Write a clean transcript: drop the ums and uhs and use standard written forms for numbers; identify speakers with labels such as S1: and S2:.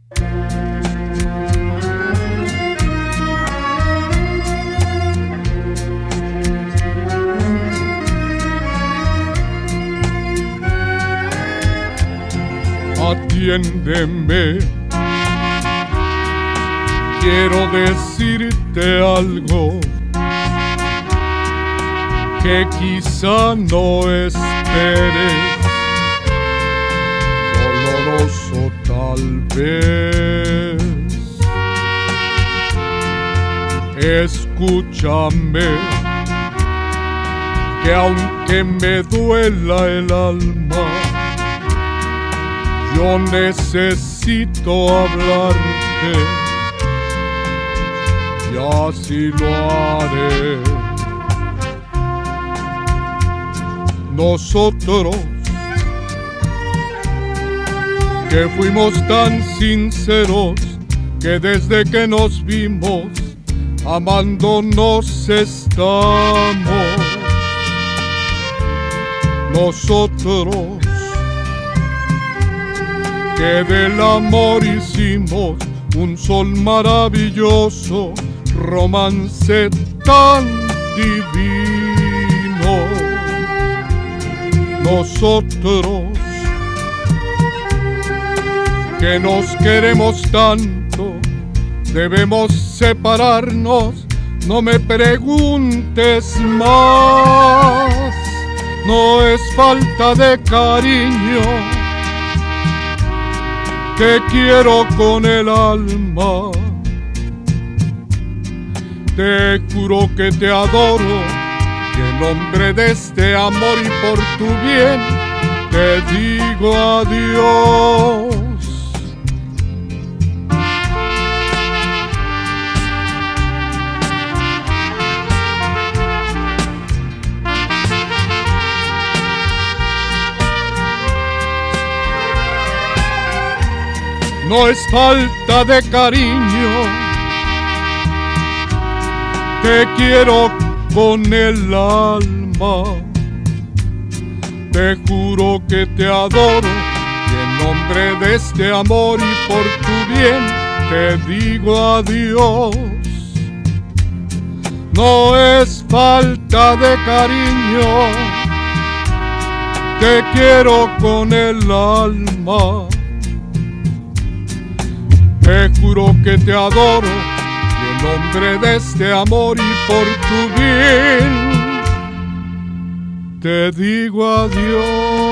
S1: Atiéndeme, quiero decirte algo que quizá no esperes, doloroso tal vez. Escúchame, que aunque me duela el alma, yo necesito hablarte y así lo haré. Nosotros que fuimos tan sinceros, que desde que nos vimos amándonos estamos. Nosotros que del amor hicimos un sol maravilloso, romance tan divino. Nosotros que nos queremos tanto, debemos separarnos, no me preguntes más. No es falta de cariño, te quiero con el alma. Te juro que te adoro, y en nombre de este amor y por tu bien te digo adiós. No es falta de cariño, te quiero con el alma. Te juro que te adoro, y en nombre de este amor y por tu bien te digo adiós. No es falta de cariño, te quiero con el alma. Te juro que te adoro, y en nombre de este amor y por tu bien te digo adiós.